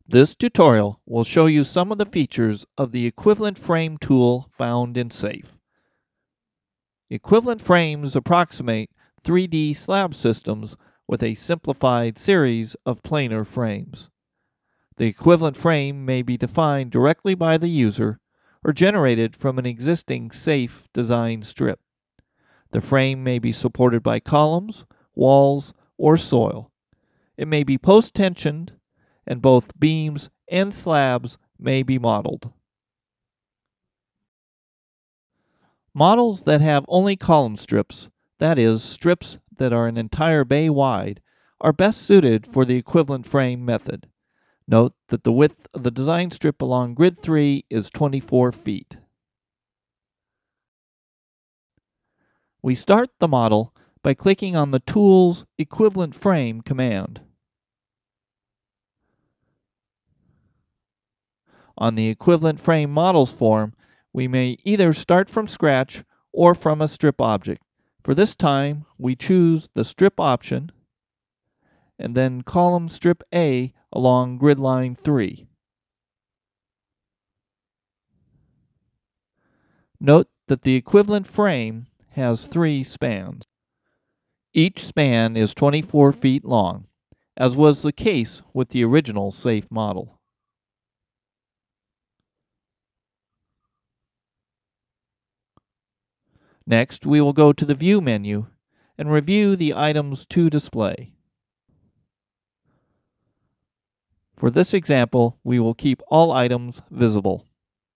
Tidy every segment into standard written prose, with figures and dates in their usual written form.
This tutorial will show you some of the features of the equivalent frame tool found in SAFE. Equivalent frames approximate 3D slab systems with a simplified series of planar frames. The equivalent frame may be defined directly by the user or generated from an existing SAFE design strip. The frame may be supported by columns, walls, or soil. It may be post-tensioned, and both beams and slabs may be modeled. Models that have only column strips, that is, strips that are an entire bay wide, are best suited for the equivalent frame method. Note that the width of the design strip along grid 3 is 24 feet. We start the model by clicking on the Tool's Equivalent Frame command. On the Equivalent Frame Models form, we may either start from scratch or from a strip object. For this time, we choose the strip option and then column strip A along grid line 3. Note that the equivalent frame has 3 spans. Each span is 24 feet long, as was the case with the original SAFE model. Next, we will go to the View menu and review the items to display. For this example, we will keep all items visible.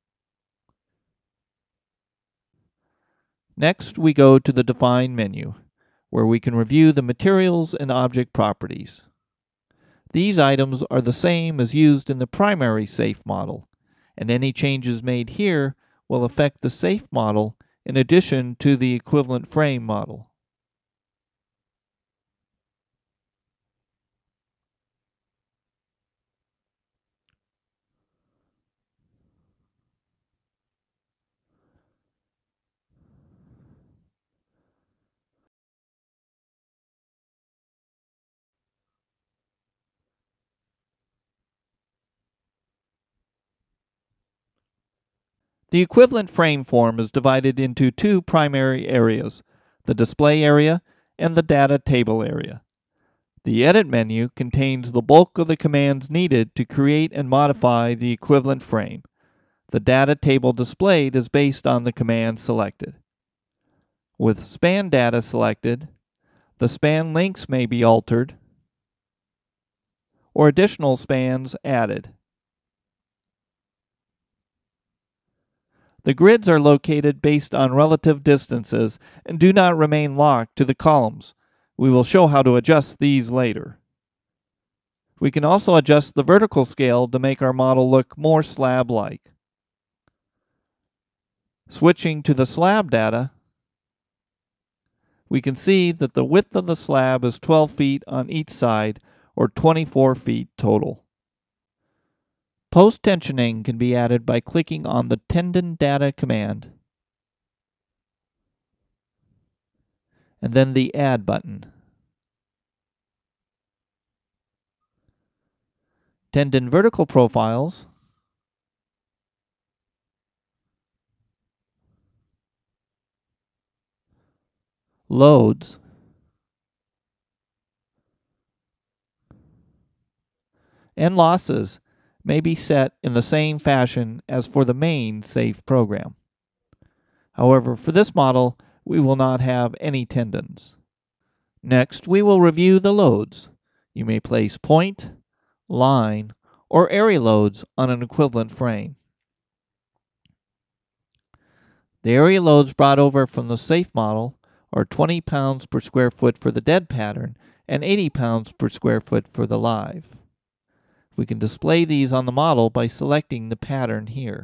Next, we go to the Define menu, where we can review the materials and object properties. These items are the same as used in the primary SAFE model, and any changes made here will affect the SAFE model in addition to the equivalent frame model. The equivalent frame form is divided into 2 primary areas, the display area and the data table area. The Edit menu contains the bulk of the commands needed to create and modify the equivalent frame. The data table displayed is based on the command selected. With span data selected, the span lengths may be altered or additional spans added. The grids are located based on relative distances and do not remain locked to the columns. We will show how to adjust these later. We can also adjust the vertical scale to make our model look more slab-like. Switching to the slab data, we can see that the width of the slab is 12 feet on each side, or 24 feet total. Post-tensioning can be added by clicking on the Tendon Data command and then the Add button. Tendon vertical profiles, loads, and losses may be set in the same fashion as for the main SAFE program. However, for this model, we will not have any tendons. Next, we will review the loads. You may place point, line, or area loads on an equivalent frame. The area loads brought over from the SAFE model are 20 pounds per square foot for the dead pattern and 80 pounds per square foot for the live. We can display these on the model by selecting the pattern here.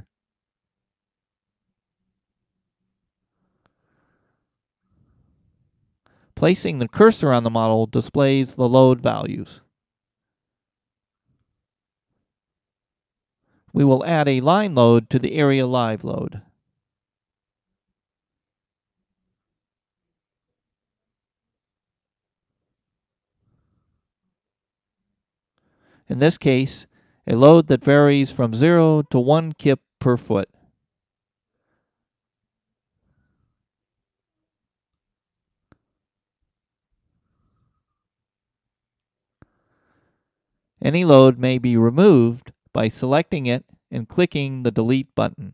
Placing the cursor on the model displays the load values. We will add a line load to the area live load. In this case, a load that varies from 0 to 1 kip per foot. Any load may be removed by selecting it and clicking the Delete button.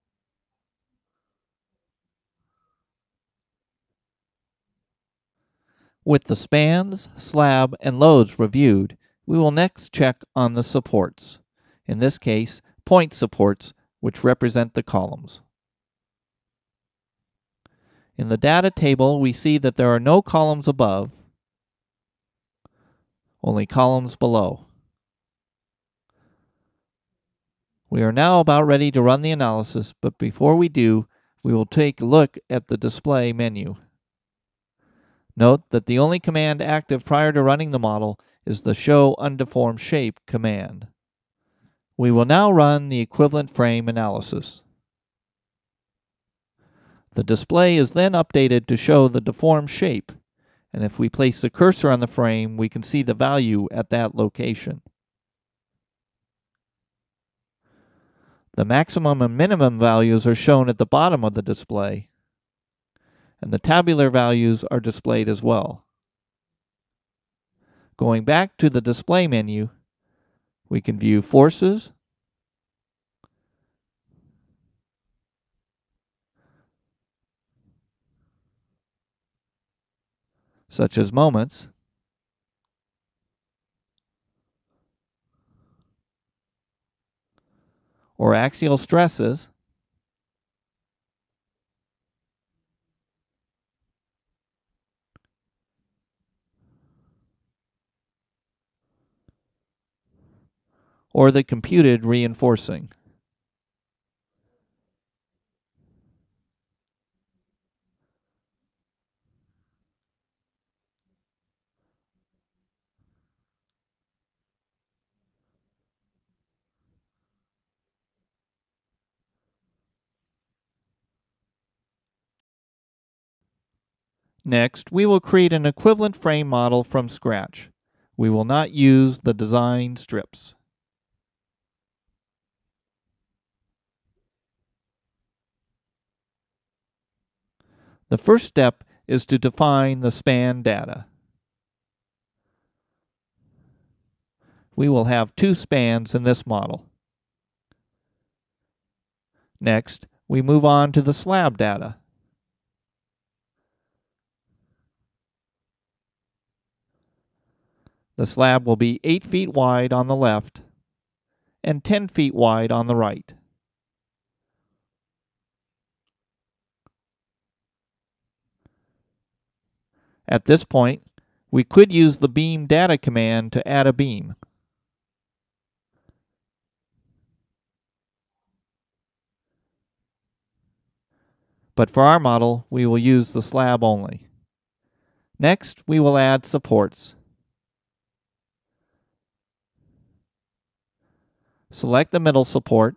With the spans, slab, and loads reviewed, we will next check on the supports. In this case, point supports, which represent the columns. In the data table, we see that there are no columns above, only columns below. We are now about ready to run the analysis, but before we do, we will take a look at the display menu. Note that the only command active prior to running the model is the Show Undeformed Shape command. We will now run the equivalent frame analysis. The display is then updated to show the deformed shape, and if we place the cursor on the frame, we can see the value at that location. The maximum and minimum values are shown at the bottom of the display, and the tabular values are displayed as well. Going back to the display menu, we can view forces, such as moments, or axial stresses, or the computed reinforcing. Next, we will create an equivalent frame model from scratch. We will not use the design strips. The first step is to define the span data. We will have 2 spans in this model. Next, we move on to the slab data. The slab will be 8 feet wide on the left and 10 feet wide on the right. At this point, we could use the beam data command to add a beam. But for our model, we will use the slab only. Next, we will add supports. Select the middle support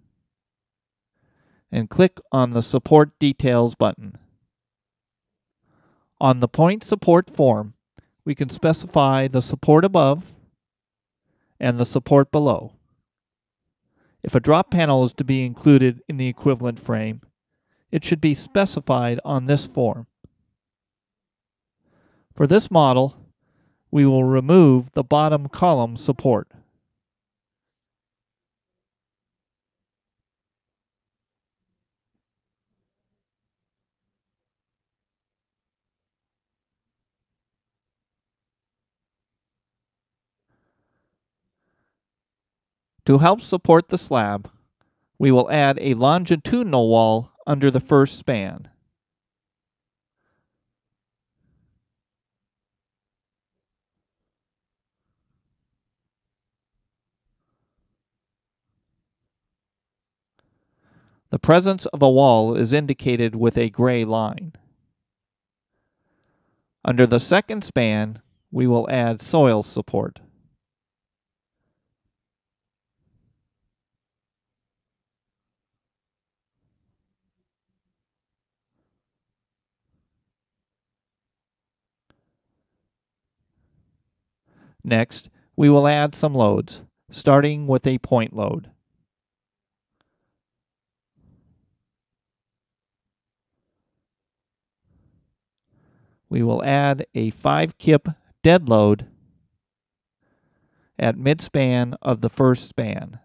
and click on the Support Details button. On the point support form, we can specify the support above and the support below. If a drop panel is to be included in the equivalent frame, it should be specified on this form. For this model, we will remove the bottom column support. To help support the slab, we will add a longitudinal wall under the first span. The presence of a wall is indicated with a gray line. Under the second span, we will add soil support. Next, we will add some loads. starting with a point load. We will add a 5-kip dead load at mid-span of the first span.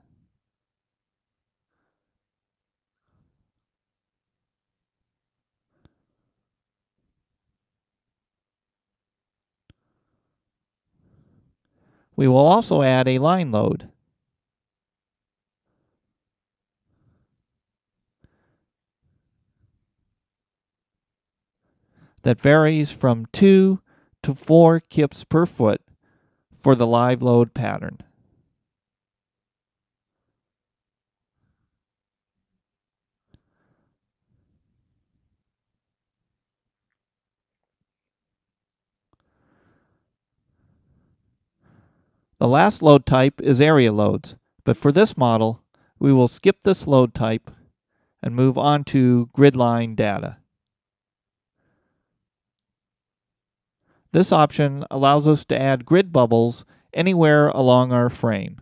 We will also add a line load. That varies from 2 to 4 kips per foot for the live load pattern. The last load type is area loads, but for this model, we will skip this load type and move on to grid line data. This option allows us to add grid bubbles anywhere along our frame.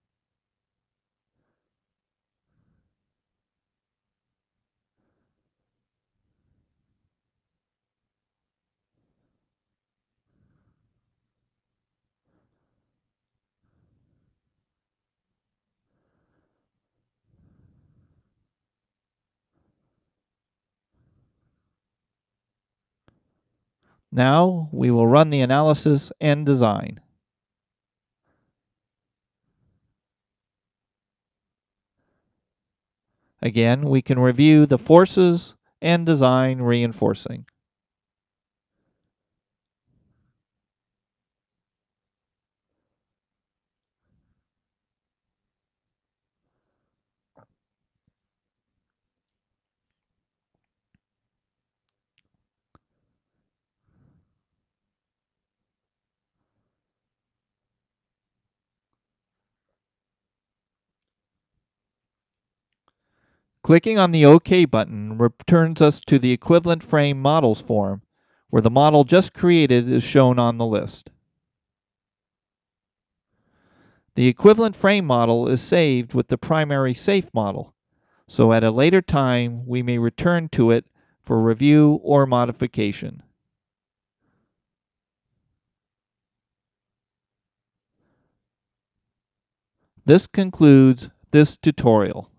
Now we will run the analysis and design. Again, we can review the forces and design reinforcing. Clicking on the OK button returns us to the equivalent frame models form, where the model just created is shown on the list. The equivalent frame model is saved with the primary safe model, so at a later time we may return to it for review or modification. This concludes this tutorial.